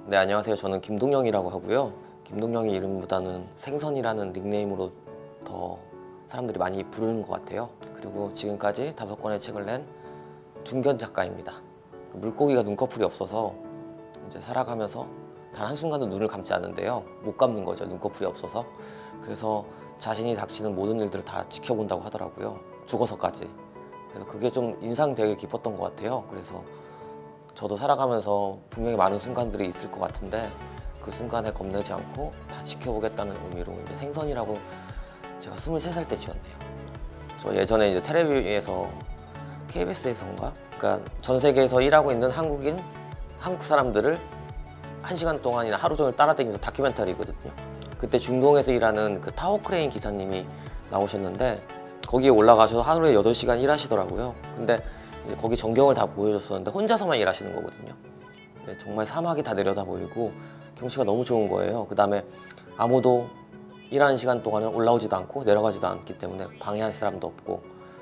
네, 안녕하세요. 저는 김동영이라고 하고요. 김동영이 이름보다는 생선이라는 닉네임으로 더 사람들이 많이 부르는 것 같아요. 그리고 지금까지 5권의 책을 낸 중견 작가입니다. 물고기가 눈꺼풀이 없어서 이제 살아가면서 단 한순간도 눈을 감지 않는데요. 못 감는 거죠, 눈꺼풀이 없어서. 그래서 자신이 닥치는 모든 일들을 다 지켜본다고 하더라고요. 죽어서까지. 그래서 그게 좀 인상 되게 깊었던 것 같아요. 그래서 저도 살아가면서 분명히 많은 순간들이 있을 것 같은데 그 순간에 겁내지 않고 다 지켜보겠다는 의미로 이제 생선이라고 제가 23살 때 지었네요. 저 예전에 이제 텔레비에서 KBS에서인가? 그러니까 전 세계에서 일하고 있는 한국 사람들을 1시간 동안이나 하루 종일 따라다니면서 다큐멘터리거든요. 그때 중동에서 일하는 그 타워크레인 기사님이 나오셨는데 거기에 올라가셔서 하루에 8시간 일하시더라고요. 근데 거기 전경을 다 보여줬었는데 혼자서만 일하시는 거거든요. 네, 정말 사막이 다 내려다 보이고 경치가 너무 좋은 거예요. 그 다음에 아무도 일하는 시간 동안은 올라오지도 않고 내려가지도 않기 때문에 방해할 사람도 없고,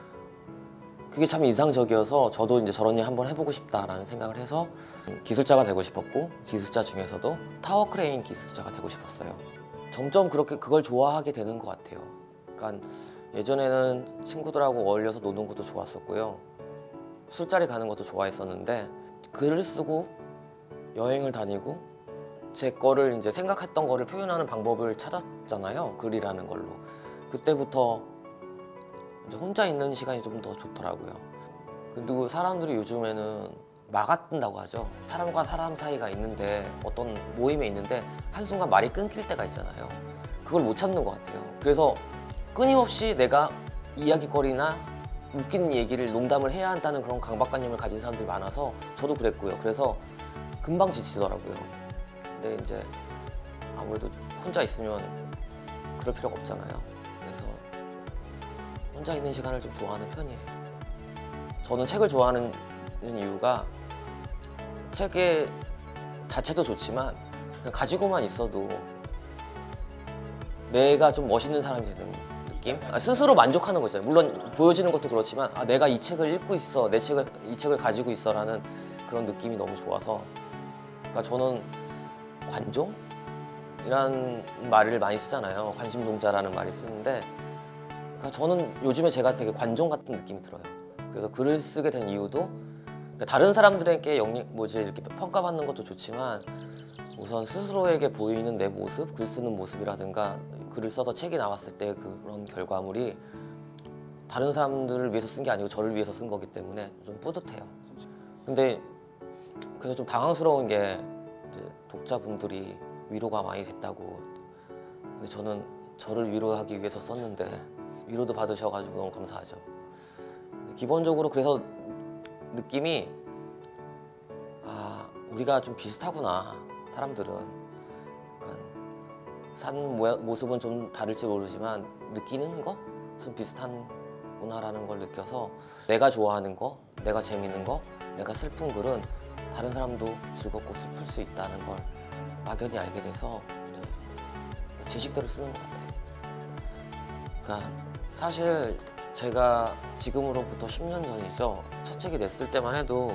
그게 참 인상적이어서 저도 이제 저런 일 한번 해보고 싶다라는 생각을 해서 기술자가 되고 싶었고, 기술자 중에서도 타워크레인 기술자가 되고 싶었어요. 점점 그렇게 그걸 좋아하게 되는 것 같아요. 그러니까 예전에는 친구들하고 어울려서 노는 것도 좋았었고요. 술자리 가는 것도 좋아했었는데 글을 쓰고 여행을 다니고 제 거를 이제 생각했던 거를 표현하는 방법을 찾았잖아요. 글이라는 걸로. 그때부터 이제 혼자 있는 시간이 좀 더 좋더라고요. 그리고 사람들이 요즘에는 막아뜬다고 하죠. 사람과 사람 사이가 있는데, 어떤 모임에 있는데 한순간 말이 끊길 때가 있잖아요. 그걸 못 참는 것 같아요. 그래서 끊임없이 내가 이야기거리나 웃기는 얘기를, 농담을 해야 한다는 그런 강박관념을 가진 사람들이 많아서 저도 그랬고요. 그래서 금방 지치더라고요. 근데 이제 아무래도 혼자 있으면 그럴 필요가 없잖아요. 그래서 혼자 있는 시간을 좀 좋아하는 편이에요. 저는 책을 좋아하는 이유가 책의 자체도 좋지만 그냥 가지고만 있어도 내가 좀 멋있는 사람이 되는 느낌? 스스로 만족하는 거잖아요. 물론 보여지는 것도 그렇지만 내가 이 책을 읽고 있어, 이 책을 가지고 있어 라는 그런 느낌이 너무 좋아서. 그러니까 저는 관종이란 말을 많이 쓰잖아요. 관심종자라는 말을 쓰는데, 그러니까 저는 요즘에 제가 되게 관종 같은 느낌이 들어요. 그래서 글을 쓰게 된 이유도 그러니까 다른 사람들에게 이렇게 평가받는 것도 좋지만 우선 스스로에게 보이는 내 모습, 글 쓰는 모습이라든가 글을 써서 책이 나왔을 때 그런 결과물이 다른 사람들을 위해서 쓴 게 아니고 저를 위해서 쓴 거기 때문에 좀 뿌듯해요. 근데 그래서 좀 당황스러운 게 이제 독자분들이 위로가 많이 됐다고. 근데 저는 저를 위로하기 위해서 썼는데 위로도 받으셔가지고 너무 감사하죠. 기본적으로 그래서 느낌이 우리가 좀 비슷하구나, 사람들은. 그러니까 산 모습은 좀 다를지 모르지만 느끼는 거 좀 비슷한구나라는 걸 느껴서 내가 좋아하는 거, 내가 재밌는 거, 내가 슬픈 글은 다른 사람도 즐겁고 슬플 수 있다는 걸 막연히 알게 돼서 이제 제 식대로 쓰는 것 같아요. 그러니까 사실 제가 지금으로부터 10년 전이죠. 첫 책이 냈을 때만 해도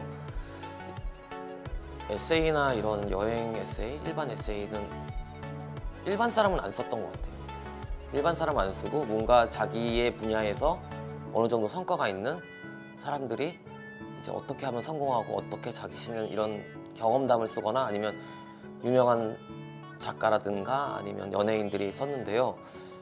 에세이나 이런 여행 에세이, 일반 에세이는 일반 사람은 안 썼던 것 같아요. 일반 사람 안 쓰고 뭔가 자기의 분야에서 어느 정도 성과가 있는 사람들이 이제 어떻게 하면 성공하고 어떻게 자기 신을 이런 경험담을 쓰거나 아니면 유명한 작가라든가 아니면 연예인들이 썼는데요.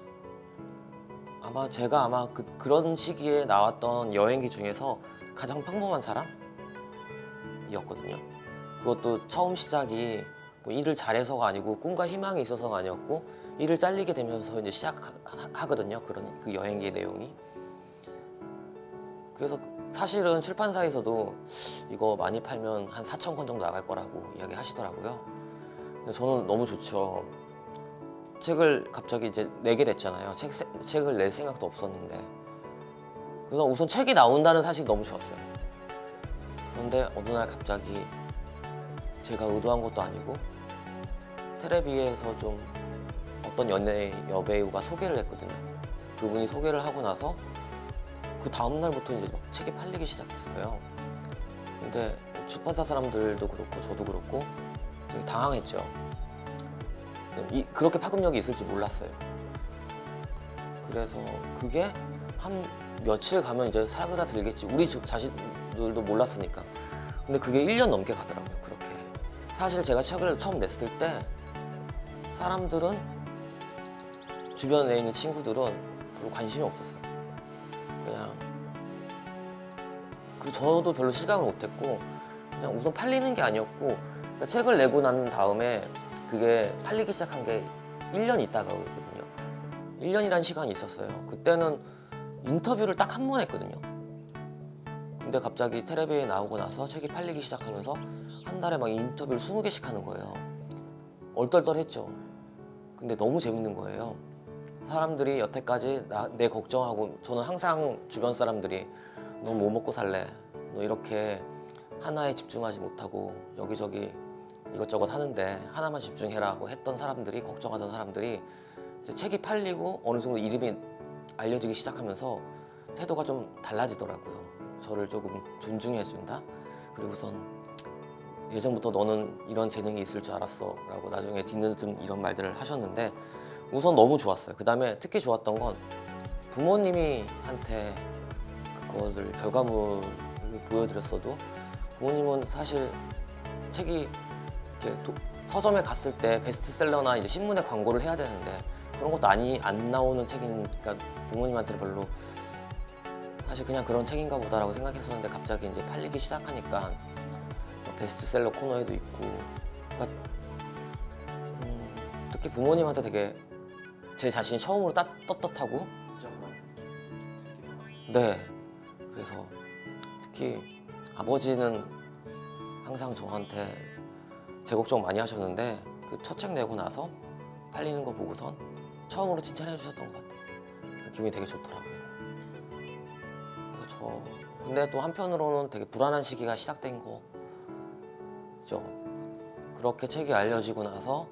제가 그런 시기에 나왔던 여행기 중에서 가장 평범한 사람이었거든요. 그것도 처음 시작이 뭐 일을 잘해서가 아니고 꿈과 희망이 있어서가 아니었고 일을 잘리게 되면서 이제 시작하거든요. 그 여행기의 내용이. 그래서 사실은 출판사에서도 이거 많이 팔면 한 4,000권 정도 나갈 거라고 이야기 하시더라고요. 근데 저는 너무 좋죠. 책을 갑자기 이제 내게 됐잖아요. 책을 낼 생각도 없었는데. 그래서 우선 책이 나온다는 사실이 너무 좋았어요. 그런데 어느 날 갑자기 제가 의도한 것도 아니고 텔레비에서 좀 어떤 여배우가 소개를 했거든요. 그분이 소개를 하고 나서 그 다음 날부터 이제 막 책이 팔리기 시작했어요. 근데 출판사 사람들도 그렇고 저도 그렇고 되게 당황했죠. 그렇게 파급력이 있을 줄 몰랐어요. 그래서 그게 한 며칠 가면 이제 사그라들겠지. 우리 자신들도 몰랐으니까. 근데 그게 1년 넘게 가더라고요. 그렇게. 사실 제가 책을 처음 냈을 때 사람들은, 주변에 있는 친구들은 별로 관심이 없었어요. 그냥, 그리고 저도 별로 실감을 못했고, 그냥 우선 팔리는 게 아니었고, 그러니까 책을 내고 난 다음에 그게 팔리기 시작한 게 1년 있다가거든요. 1년이란 시간이 있었어요. 그때는 인터뷰를 딱 한 번 했거든요. 근데 갑자기 텔레비에 나오고 나서 책이 팔리기 시작하면서 한 달에 막 인터뷰를 20개씩 하는 거예요. 얼떨떨했죠. 근데 너무 재밌는 거예요. 사람들이 여태까지 내 걱정하고, 저는 항상 주변 사람들이 너 뭐 먹고 살래? 너 이렇게 하나에 집중하지 못하고 여기저기 이것저것 하는데 하나만 집중해라고 했던 사람들이, 걱정하던 사람들이 이제 책이 팔리고 어느 정도 이름이 알려지기 시작하면서 태도가 좀 달라지더라고요. 저를 조금 존중해준다. 그리고선 예전부터 너는 이런 재능이 있을 줄 알았어 라고 나중에 뒤늦은 이런 말들을 하셨는데 우선 너무 좋았어요. 그 다음에 특히 좋았던 건 부모님이 한테 그거를 결과물을 보여드렸어도 부모님은 사실 책이 이렇게 서점에 갔을 때 베스트셀러나 이제 신문에 광고를 해야 되는데 그런 것도 안 나오는 책이니까 부모님한테는 별로 사실 그냥 그런 책인가 보다라고 생각했었는데 갑자기 이제 팔리기 시작하니까 베스트셀러 코너에도 있고, 그러니까 특히 부모님한테 되게 제 자신이 처음으로 떳떳하고, 네, 그래서 특히 아버지는 항상 저한테 제 걱정 많이 하셨는데 그 첫 책 내고 나서 팔리는 거 보고선 처음으로 칭찬해 주셨던 것 같아요. 기분이 되게 좋더라고요. 그래서 근데 또 한편으로는 되게 불안한 시기가 시작된 거죠. 그렇게 책이 알려지고 나서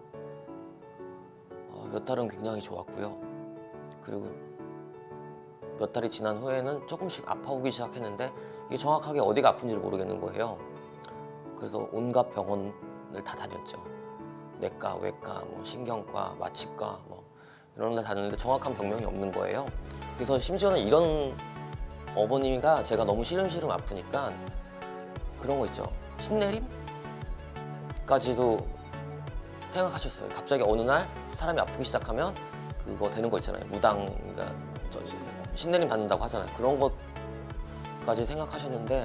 몇 달은 굉장히 좋았고요. 그리고 몇 달이 지난 후에는 조금씩 아파오기 시작했는데 이게 정확하게 어디가 아픈지를 모르겠는 거예요. 그래서 온갖 병원을 다 다녔죠. 내과, 외과, 뭐 신경과, 마취과 뭐 이런 데 다녔는데 정확한 병명이 없는 거예요. 그래서 심지어는 이런 어머니가 제가 너무 시름시름 아프니까 그런 거 있죠. 신내림까지도 생각하셨어요. 갑자기 어느 날 사람이 아프기 시작하면 그거 되는 거 있잖아요. 무당, 그러니까 신내림 받는다고 하잖아요. 그런 것까지 생각하셨는데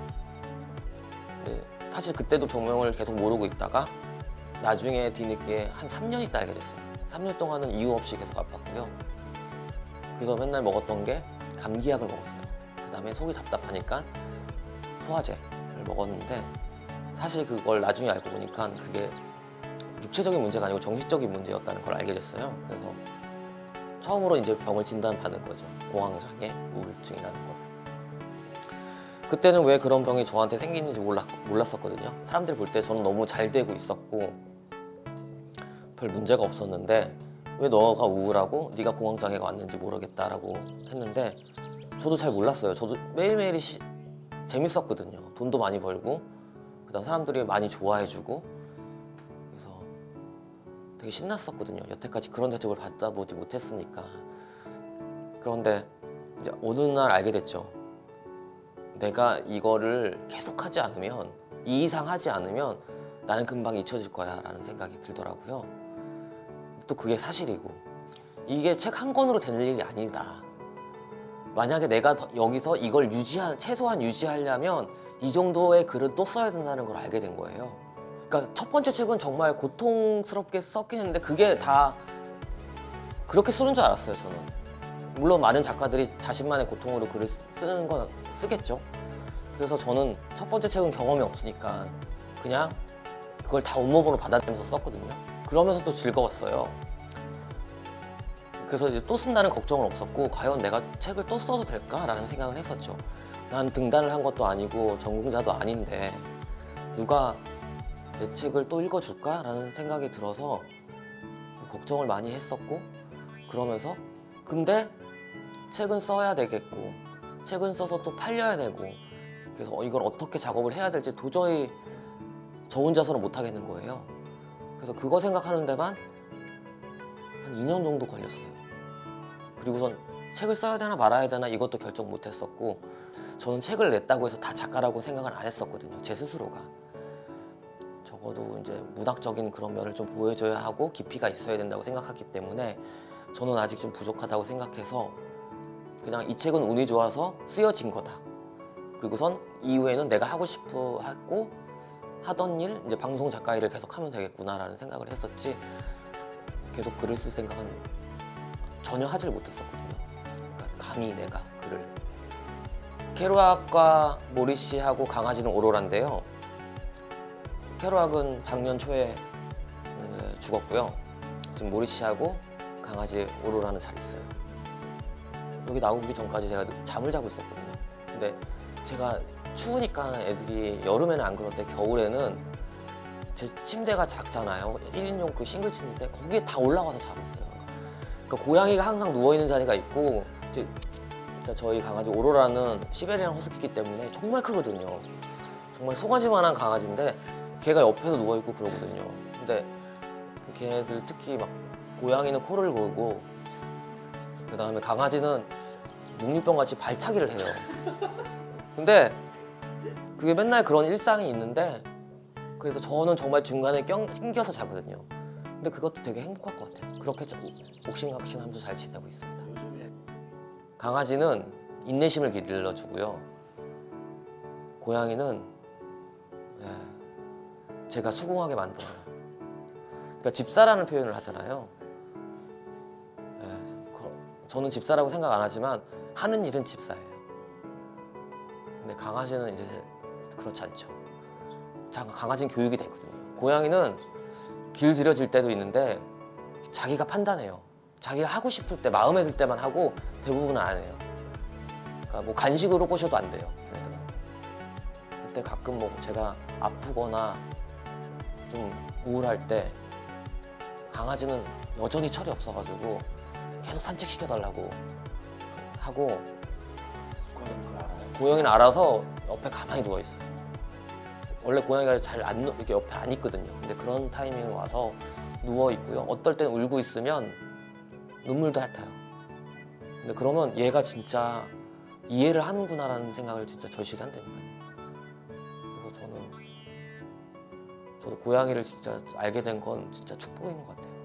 네, 사실 그때도 병명을 계속 모르고 있다가 나중에 뒤늦게 한 3년 있다 알게 됐어요. 3년 동안은 이유 없이 계속 아팠고요. 그래서 맨날 먹었던 게 감기약을 먹었어요. 그 다음에 속이 답답하니까 소화제를 먹었는데 사실 그걸 나중에 알고 보니까 그게 육체적인 문제가 아니고 정신적인 문제였다는 걸 알게 됐어요. 그래서 처음으로 이제 병을 진단받는 거죠. 공황장애, 우울증이라는 거. 그때는 왜 그런 병이 저한테 생기는지 몰랐었거든요. 사람들이 볼 때 저는 너무 잘 되고 있었고 별 문제가 없었는데 왜 너가 우울하고 네가 공황장애가 왔는지 모르겠다라고 했는데 저도 잘 몰랐어요. 저도 매일매일이 재밌었거든요. 돈도 많이 벌고 그다음 사람들이 많이 좋아해주고 그래서 되게 신났었거든요. 여태까지 그런 대접을 받아보지 못했으니까. 그런데 이제 어느 날 알게 됐죠. 내가 이거를 계속하지 않으면, 이 이상 하지 않으면 나는 금방 잊혀질 거야 라는 생각이 들더라고요. 또 그게 사실이고 이게 책 한 권으로 되는 일이 아니다. 만약에 내가 여기서 이걸 최소한 유지하려면 이 정도의 글은 또 써야 된다는 걸 알게 된 거예요. 그러니까 첫 번째 책은 정말 고통스럽게 썼긴 했는데 그게 다 그렇게 쓰는 줄 알았어요. 저는 물론 많은 작가들이 자신만의 고통으로 글을 쓰는 건 쓰겠죠. 그래서 저는 첫 번째 책은 경험이 없으니까 그냥 그걸 다 온몸으로 받아들면서 썼거든요. 그러면서도 즐거웠어요. 그래서 이제 또 쓴다는 걱정은 없었고 과연 내가 책을 또 써도 될까라는 생각을 했었죠. 난 등단을 한 것도 아니고 전공자도 아닌데 누가 내 책을 또 읽어줄까라는 생각이 들어서 걱정을 많이 했었고 그러면서 근데 책은 써야 되겠고 책은 써서 또 팔려야 되고 그래서 이걸 어떻게 작업을 해야 될지 도저히 저 혼자서는 못 하겠는 거예요. 그래서 그거 생각하는 데만 한 2년 정도 걸렸어요. 그리고선 책을 써야 되나 말아야 되나 이것도 결정 못 했었고, 저는 책을 냈다고 해서 다 작가라고 생각을 안 했었거든요. 제 스스로가. 적어도 이제 문학적인 그런 면을 좀 보여줘야 하고 깊이가 있어야 된다고 생각했기 때문에 저는 아직 좀 부족하다고 생각해서 그냥 이 책은 운이 좋아서 쓰여진 거다. 그리고선 이후에는 내가 하고 싶어 하고 하던 일, 이제 방송 작가 일을 계속 하면 되겠구나라는 생각을 했었지, 계속 글을 쓸 생각은 전혀 하질 못했었거든요. 그러니까 감히 내가 글을. 케루악과 모리시하고 강아지는 오로라인데요. 케루악은 작년 초에 죽었고요. 지금 모리시하고 강아지 오로라는 잘 있어요. 여기 나오기 전까지 제가 잠을 자고 있었거든요. 근데 제가 추우니까 애들이 여름에는 안 그런데 겨울에는 제 침대가 작잖아요. 1인용 그 싱글 침대인데 거기에 다 올라와서 자고 있어요. 그러니까 고양이가 항상 누워있는 자리가 있고, 그러니까 저희 강아지 오로라는 시베리안 허스키이기 때문에 정말 크거든요. 정말 송아지만한 강아지인데 걔가 옆에서 누워있고 그러거든요. 근데 걔네들 특히 막 고양이는 코를 골고, 그 다음에 강아지는 묵리병 같이 발차기를 해요. 근데 그게 맨날 그런 일상이 있는데, 그래서 저는 정말 중간에 낑겨서 자거든요. 근데 그것도 되게 행복할 것 같아요. 그렇게 옥신각신하면서 잘 지내고 있습니다. 강아지는 인내심을 길러주고요. 고양이는 제가 수긍하게 만들어요. 그러니까 집사라는 표현을 하잖아요. 저는 집사라고 생각 안 하지만 하는 일은 집사예요. 근데 강아지는 이제 그렇지 않죠. 강아지는 교육이 되거든요. 고양이는 길 들여질 때도 있는데 자기가 판단해요. 자기가 하고 싶을 때, 마음에 들 때만 하고 대부분은 안 해요. 그러니까 뭐 간식으로 꼬셔도 안 돼요. 걔네들은. 그때 가끔 뭐 제가 아프거나 좀 우울할 때 강아지는 여전히 철이 없어가지고 계속 산책시켜달라고 하고, 고양이는 알아서 옆에 가만히 누워있어요. 원래 고양이가 잘 이렇게 옆에 안 있거든요. 근데 그런 타이밍에 와서 누워있고요. 어떨 때는 울고 있으면 눈물도 핥아요. 근데 그러면 얘가 진짜 이해를 하는구나라는 생각을 진짜 절실히 한다니까요. 그래서 저도 고양이를 진짜 알게 된 건 진짜 축복인 것 같아요.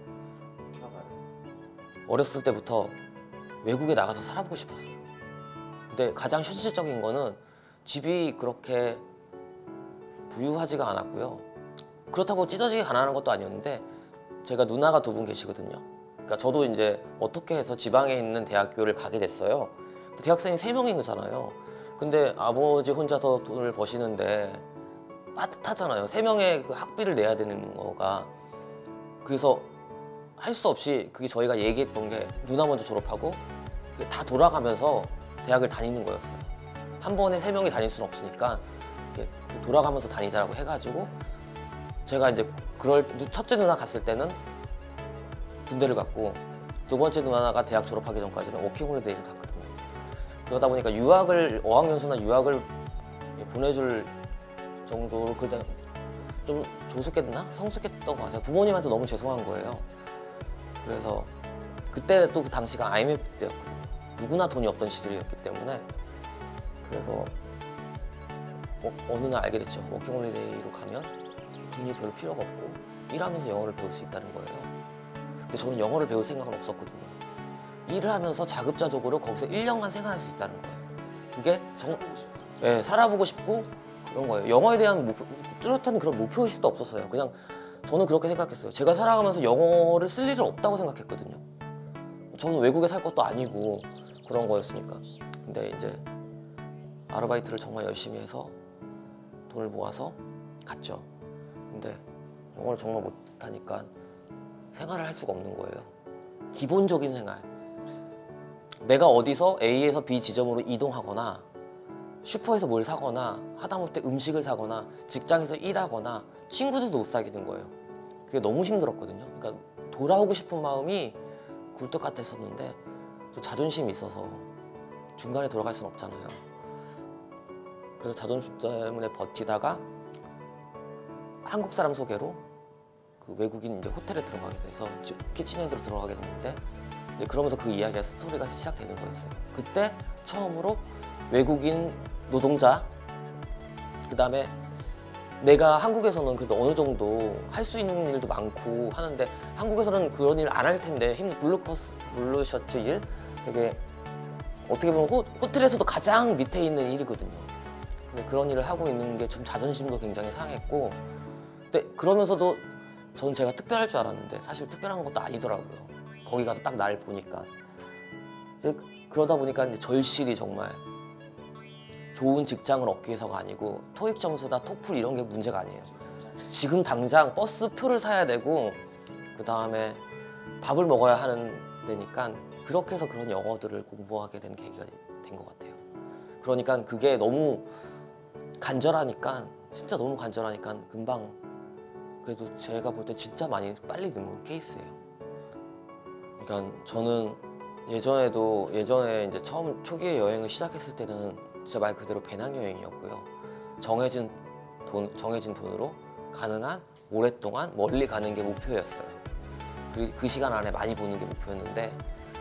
어렸을 때부터 외국에 나가서 살아보고 싶었어요. 근데 가장 현실적인 거는 집이 그렇게 부유하지가 않았고요. 그렇다고 찢어지게 가난한 것도 아니었는데, 제가 누나가 2분 계시거든요. 그러니까 저도 이제 어떻게 해서 지방에 있는 대학교를 가게 됐어요. 대학생이 3명인 거잖아요. 근데 아버지 혼자서 돈을 버시는데 빠듯하잖아요. 3명의 그 학비를 내야 되는 거가. 그래서 할 수 없이, 그게 저희가 얘기했던 게 누나 먼저 졸업하고 다 돌아가면서 대학을 다니는 거였어요. 한 번에 3명이 다닐 수는 없으니까 이렇게 돌아가면서 다니자라고 해가지고, 제가 이제 첫째 누나 갔을 때는 군대를 갔고, 2번째 누나가 대학 졸업하기 전까지는 워킹홀리데이를 갔거든요. 그러다 보니까 어학연수나 유학을 보내줄 정도로 그때 좀 조숙했나? 성숙했던 것 같아요. 부모님한테 너무 죄송한 거예요. 그래서 그때 또 그 당시가 IMF 때였거든요. 누구나 돈이 없던 시절이었기 때문에. 그래서 어느 날 알게 됐죠. 워킹홀리데이로 가면 돈이 별로 필요가 없고 일하면서 영어를 배울 수 있다는 거예요. 근데 저는 영어를 배울 생각은 없었거든요. 일을 하면서 자급자족으로 거기서 1년간 생활할 수 있다는 거예요. 그게 살아보고 싶고 그런 거예요. 영어에 대한 뚜렷한 그런 목표의식도 없었어요. 그냥 저는 그렇게 생각했어요. 제가 살아가면서 영어를 쓸 일은 없다고 생각했거든요. 저는 외국에 살 것도 아니고 그런 거였으니까. 근데 이제 아르바이트를 정말 열심히 해서 돈을 모아서 갔죠. 근데 영어를 정말 못하니까 생활을 할 수가 없는 거예요. 기본적인 생활. 내가 어디서 A에서 B 지점으로 이동하거나 슈퍼에서 뭘 사거나 하다못해 음식을 사거나 직장에서 일하거나 친구들도 못 사귀는 거예요. 그게 너무 힘들었거든요. 그러니까 돌아오고 싶은 마음이 굴뚝 같았었는데 또 자존심이 있어서 중간에 돌아갈 수는 없잖아요. 그래서 자존심 때문에 버티다가 한국 사람 소개로 그 그 외국인 이제 호텔에 들어가게 돼서 키친핸드로 들어가게 됐는데 그러면서 그 이야기가 스토리가 시작되는 거였어요. 그때 처음으로 외국인 노동자, 그 다음에 내가 한국에서는 그래도 어느 정도 할 수 있는 일도 많고 하는데 한국에서는 그런 일 안 할 텐데 블루 셔츠 일 되게 어떻게 보면 호텔에서도 가장 밑에 있는 일이거든요. 근데 그런 일을 하고 있는 게 좀 자존심도 굉장히 상했고, 근데 그러면서도 전 제가 특별할 줄 알았는데 사실 특별한 것도 아니더라고요. 거기 가서 딱 나를 보니까. 이제 그러다 보니까 이제 절실히 정말 좋은 직장을 얻기 위해서가 아니고 토익 점수나 토플 이런 게 문제가 아니에요. 지금 당장 버스표를 사야 되고 그 다음에 밥을 먹어야 하는 데니까 그렇게 해서 그런 영어들을 공부하게 된 계기가 된 것 같아요. 그러니까 그게 너무 간절하니까, 진짜 너무 간절하니까 금방, 그래도 제가 볼 때 진짜 많이 빨리 는 건 케이스예요. 그러니까 저는 예전에 이제 처음 초기에 여행을 시작했을 때는 진짜 말 그대로 배낭여행이었고요. 정해진 돈으로 가능한 오랫동안 멀리 가는 게 목표였어요. 그리고 그 시간 안에 많이 보는 게 목표였는데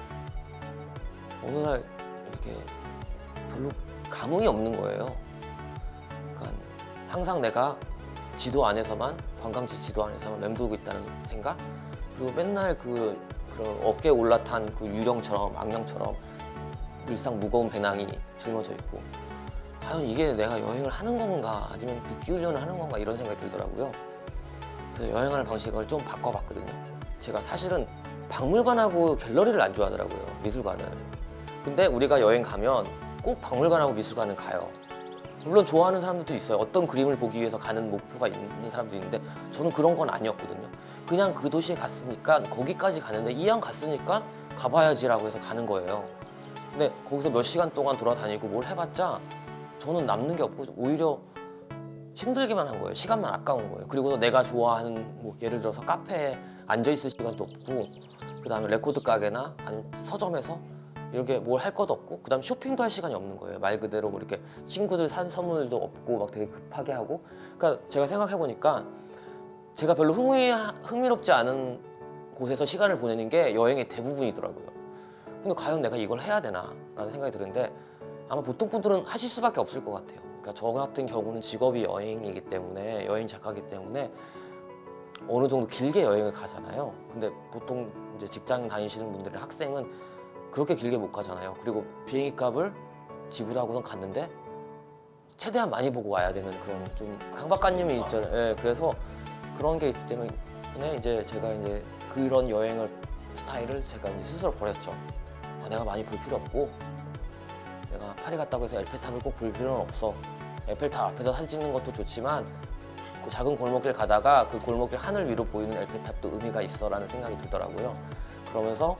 어느 날 이렇게 별로 감흥이 없는 거예요. 그러니까 항상 내가 지도 안에서만, 관광지 지도 안에서만 맴돌고 있다는 생각, 그리고 맨날 그런 어깨에 올라탄 그 유령처럼, 악령처럼 일상 무거운 배낭이 짊어져 있고, 과연 이게 내가 여행을 하는 건가 아니면 붓기 훈련을 하는 건가 이런 생각이 들더라고요. 그래서 여행하는 방식을 좀 바꿔봤거든요. 제가 사실은 박물관하고 갤러리를 안 좋아하더라고요, 미술관을. 근데 우리가 여행 가면 꼭 박물관하고 미술관을 가요. 물론 좋아하는 사람들도 있어요. 어떤 그림을 보기 위해서 가는 목표가 있는 사람도 있는데 저는 그런 건 아니었거든요. 그냥 그 도시에 갔으니까 거기까지 가는데 이왕 갔으니까 가봐야지라고 해서 가는 거예요. 근데 거기서 몇 시간 동안 돌아다니고 뭘 해봤자 저는 남는 게 없고 오히려 힘들기만 한 거예요. 시간만 아까운 거예요. 그리고 내가 좋아하는 뭐 예를 들어서 카페에 앉아있을 시간도 없고, 그 다음에 레코드 가게나 아니면 서점에서 이렇게 뭘 할 것도 없고, 그 다음에 쇼핑도 할 시간이 없는 거예요. 말 그대로 뭐 이렇게 친구들 산 선물도 없고 막 되게 급하게 하고. 그러니까 제가 생각해보니까 제가 별로 흥미롭지 않은 곳에서 시간을 보내는 게 여행의 대부분이더라고요. 근데 과연 내가 이걸 해야 되나 라는 생각이 드는데 아마 보통 분들은 하실 수밖에 없을 것 같아요. 그러니까 저 같은 경우는 직업이 여행이기 때문에, 여행 작가이기 때문에 어느 정도 길게 여행을 가잖아요. 근데 보통 이제 직장 다니시는 분들의 학생은 그렇게 길게 못 가잖아요. 그리고 비행기 값을 지불하고선 갔는데 최대한 많이 보고 와야 되는 그런 좀 강박관념이 있잖아요. 예, 그래서 그런 게 있기 때문에 이제 제가 이제 그런 여행을 스타일을 제가 이제 스스로 버렸죠. 내가 많이 볼 필요 없고, 내가 파리 갔다고 해서 에펠탑을 꼭 볼 필요는 없어. 에펠탑 앞에서 사진 찍는 것도 좋지만 그 작은 골목길 가다가 그 골목길 하늘 위로 보이는 에펠탑도 의미가 있어라는 생각이 들더라고요. 그러면서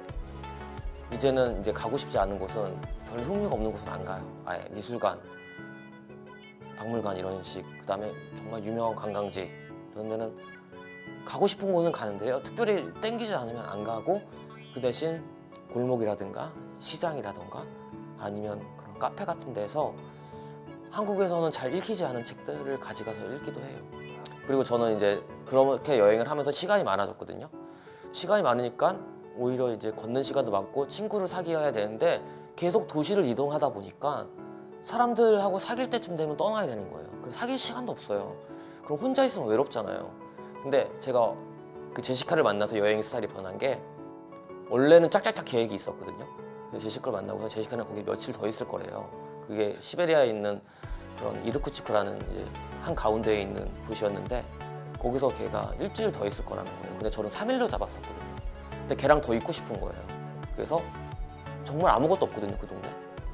이제는 이제 가고 싶지 않은 곳은, 별로 흥미가 없는 곳은 안 가요. 아예 미술관, 박물관 이런 식, 그 다음에 정말 유명한 관광지 이런 데는 가고 싶은 곳은 가는데요. 특별히 땡기지 않으면 안 가고, 그 대신 골목이라든가 시장이라든가 아니면 그런 카페 같은 데서 한국에서는 잘 읽히지 않은 책들을 가져가서 읽기도 해요. 그리고 저는 이제 그렇게 여행을 하면서 시간이 많아졌거든요. 시간이 많으니까 오히려 이제 걷는 시간도 많고 친구를 사귀어야 되는데 계속 도시를 이동하다 보니까 사람들하고 사귈 때쯤 되면 떠나야 되는 거예요. 그래서 사귈 시간도 없어요. 그럼 혼자 있으면 외롭잖아요. 근데 제가 그 제시카를 만나서 여행 스타일이 변한 게, 원래는 짝짝짝 계획이 있었거든요. 그래서 제시카를 만나고서 제시카는 거기 며칠 더 있을 거래요. 그게 시베리아에 있는 그런 이르쿠츠크라는 이제 한 가운데에 있는 도시였는데 거기서 걔가 일주일 더 있을 거라는 거예요. 근데 저는 3일로 잡았었거든요. 근데 걔랑 더 있고 싶은 거예요. 그래서 정말 아무것도 없거든요, 그 동네.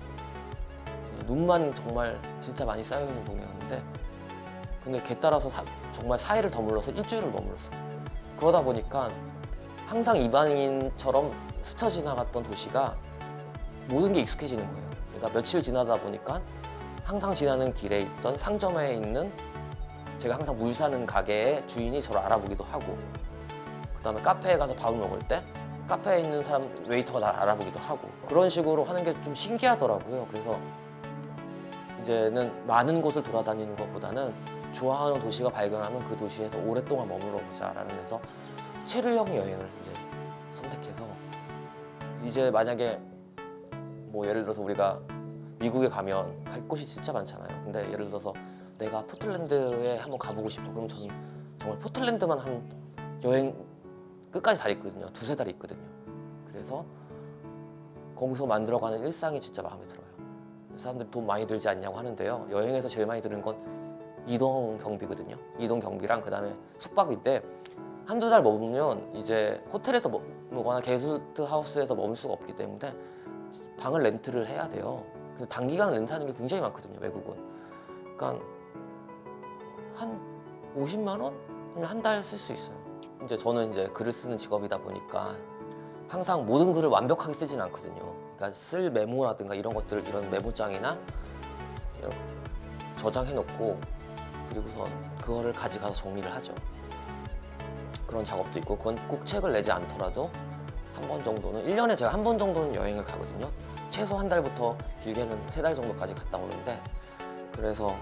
눈만 정말 진짜 많이 쌓여있는 동네였는데, 근데 걔 따라서 정말 4일을 더 머물러서 일주일을 머물렀어요. 그러다 보니까 항상 이방인처럼 스쳐 지나갔던 도시가 모든 게 익숙해지는 거예요. 그러니까 며칠 지나다 보니까 항상 지나는 길에 있던 상점에 있는, 제가 항상 물 사는 가게의 주인이 저를 알아보기도 하고, 그 다음에 카페에 가서 밥을 먹을 때 카페에 있는 사람, 웨이터가 나를 알아보기도 하고, 그런 식으로 하는 게 좀 신기하더라고요. 그래서 이제는 많은 곳을 돌아다니는 것보다는 좋아하는 도시가 발견하면 그 도시에서 오랫동안 머물러 보자라는 데서 체류형 여행을 이제 선택해서 이제 만약에 뭐 예를 들어서 우리가 미국에 가면 갈 곳이 진짜 많잖아요. 근데 예를 들어서 내가 포틀랜드에 한번 가보고 싶어. 그럼 저는 정말 포틀랜드만 한 여행 끝까지 다 있거든요. 두세 달 있거든요. 그래서 거기서 만들어가는 일상이 진짜 마음에 들어요. 사람들이 돈 많이 들지 않냐고 하는데요. 여행에서 제일 많이 드는 건 이동 경비거든요. 이동 경비랑 그다음에 숙박비인데 한두 달 머물면 이제 호텔에서 머무거나 게스트 하우스에서 머물 수가 없기 때문에 방을 렌트를 해야 돼요. 근데 단기간 렌트하는 게 굉장히 많거든요, 외국은. 그러니까 한 50만 원? 그냥 한 달 쓸 수 있어요. 이제 저는 이제 글을 쓰는 직업이다 보니까 항상 모든 글을 완벽하게 쓰진 않거든요. 그러니까 쓸 메모라든가 이런 것들, 이런 메모장이나 이런 저장해 놓고 그리고선 그거를 가져가서 정리를 하죠. 그런 작업도 있고, 그건 꼭 책을 내지 않더라도 한 번 정도는, 1년에 제가 한 번 정도는 여행을 가거든요. 최소 한 달부터 길게는 3달 정도까지 갔다 오는데, 그래서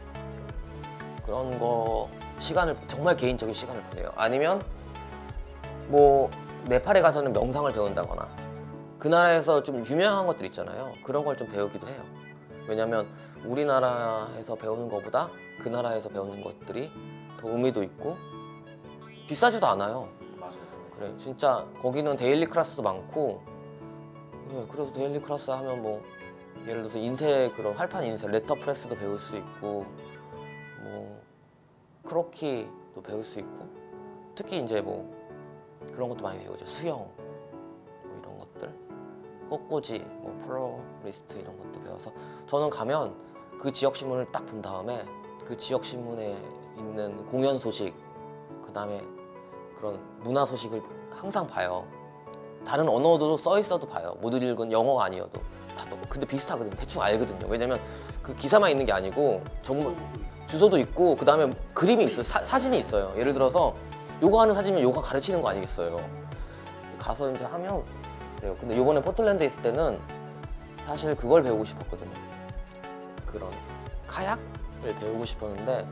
그런 거 시간을, 정말 개인적인 시간을 보내요. 아니면 뭐 네팔에 가서는 명상을 배운다거나 그 나라에서 좀 유명한 것들 있잖아요. 그런 걸 좀 배우기도 해요. 왜냐면 우리나라에서 배우는 것보다 그 나라에서 배우는 것들이 더 의미도 있고 비싸지도 않아요. 맞아요. 그래, 진짜 거기는 데일리 클래스도 많고, 예, 그래서 데일리 클래스 하면 뭐 예를 들어서 인쇄, 그런 활판 인쇄, 레터 프레스도 배울 수 있고, 뭐 크로키도 배울 수 있고, 특히 이제 뭐 그런 것도 많이 배우죠. 수영, 뭐 이런 것들, 꽃꽂이, 뭐 플로리스트 이런 것도 배워서, 저는 가면 그 지역 신문을 딱 본 다음에 그 지역 신문에 있는 공연 소식, 그 다음에 그런 문화 소식을 항상 봐요. 다른 언어도 써 있어도 봐요. 못 읽은 영어가 아니어도 다. 근데 비슷하거든. 대충 알거든요. 왜냐면 그 기사만 있는 게 아니고 정말 주소도 있고, 그 다음에 그림이 있어요. 사진이 있어요. 예를 들어서 요가 하는 사진이면 요가 가르치는 거 아니겠어요. 가서 이제 하면 그래요. 근데 요번에 포틀랜드에 있을 때는 사실 그걸 배우고 싶었거든요. 그런 카약을 배우고 싶었는데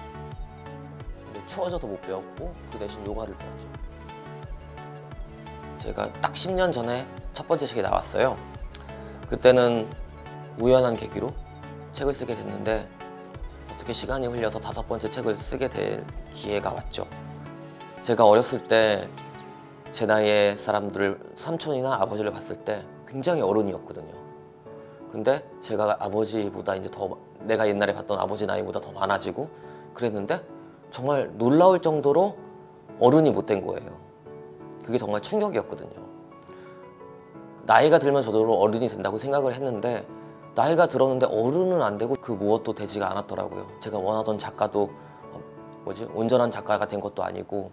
추워져서 못 배웠고, 그 대신 요가를 배웠죠. 제가 딱 10년 전에 첫 번째 책이 나왔어요. 그때는 우연한 계기로 책을 쓰게 됐는데, 어떻게 시간이 흘려서 5번째 책을 쓰게 될 기회가 왔죠. 제가 어렸을 때 제 나이의 사람들을, 삼촌이나 아버지를 봤을 때 굉장히 어른이었거든요. 근데 제가 아버지보다 이제 더, 내가 옛날에 봤던 아버지 나이보다 더 많아지고 그랬는데 정말 놀라울 정도로 어른이 못 된 거예요. 그게 정말 충격이었거든요. 나이가 들면 저도 어른이 된다고 생각을 했는데, 나이가 들었는데 어른은 안 되고 그 무엇도 되지가 않았더라고요. 제가 원하던 작가도 온전한 작가가 된 것도 아니고,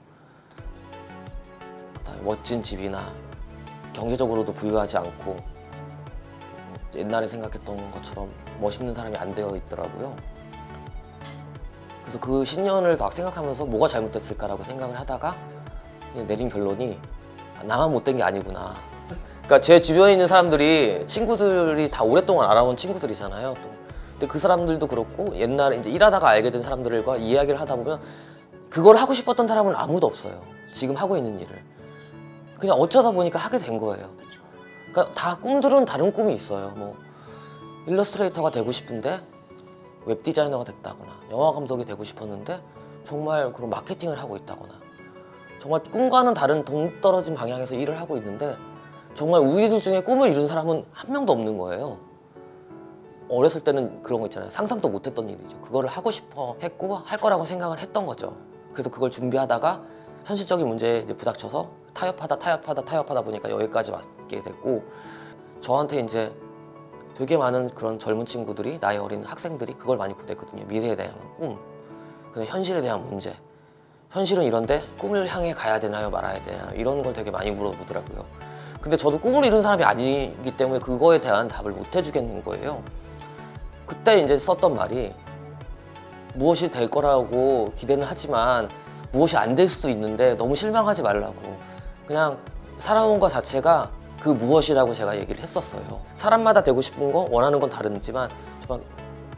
멋진 집이나 경제적으로도 부유하지 않고 옛날에 생각했던 것처럼 멋있는 사람이 안 되어 있더라고요. 그래서 그 10년을 딱 생각하면서 뭐가 잘못됐을까라고 생각을 하다가 내린 결론이, 나만 못된 게 아니구나. 그러니까 제 주변에 있는 사람들이, 친구들이 다 오랫동안 알아온 친구들이잖아요. 또. 근데 그 사람들도 그렇고, 옛날에 이제 일하다가 알게 된 사람들과 이야기를 하다 보면 그걸 하고 싶었던 사람은 아무도 없어요. 지금 하고 있는 일을. 그냥 어쩌다 보니까 하게 된 거예요. 그러니까 다 꿈들은 다른 꿈이 있어요. 뭐 일러스트레이터가 되고 싶은데 웹 디자이너가 됐다거나, 영화 감독이 되고 싶었는데 정말 그런 마케팅을 하고 있다거나, 정말 꿈과는 다른 동떨어진 방향에서 일을 하고 있는데 정말 우리들 중에 꿈을 이룬 사람은 한 명도 없는 거예요. 어렸을 때는 그런 거 있잖아요. 상상도 못했던 일이죠. 그거를 하고 싶어 했고 할 거라고 생각을 했던 거죠. 그래서 그걸 준비하다가 현실적인 문제에 이제 부닥쳐서 타협하다 보니까 여기까지 왔게 됐고, 저한테 이제 되게 많은 그런 젊은 친구들이, 나이 어린 학생들이 그걸 많이 보냈거든요. 미래에 대한 꿈, 그다음에 현실에 대한 문제. 현실은 이런데 꿈을 향해 가야 되나요, 말아야 되나요? 이런 걸 되게 많이 물어보더라고요. 근데 저도 꿈을 이룬 사람이 아니기 때문에 그거에 대한 답을 못 해주겠는 거예요. 그때 이제 썼던 말이, 무엇이 될 거라고 기대는 하지만 무엇이 안 될 수도 있는데 너무 실망하지 말라고. 그냥 살아온 것 자체가 그 무엇이라고 제가 얘기를 했었어요. 사람마다 되고 싶은 거, 원하는 건 다르지만 정말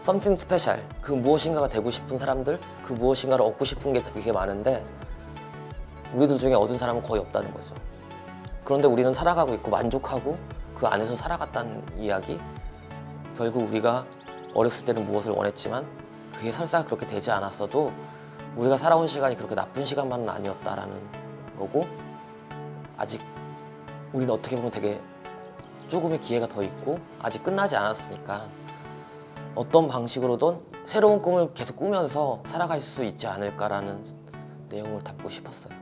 something special, 그 무엇인가가 되고 싶은 사람들, 그 무엇인가를 얻고 싶은 게 되게 많은데 우리들 중에 얻은 사람은 거의 없다는 거죠. 그런데 우리는 살아가고 있고 만족하고 그 안에서 살아갔다는 이야기, 결국 우리가 어렸을 때는 무엇을 원했지만 그게 설사 그렇게 되지 않았어도 우리가 살아온 시간이 그렇게 나쁜 시간만은 아니었다라는 거고, 아직 우리는 어떻게 보면 되게 조금의 기회가 더 있고 아직 끝나지 않았으니까 어떤 방식으로든 새로운 꿈을 계속 꾸면서 살아갈 수 있지 않을까라는 내용을 담고 싶었어요.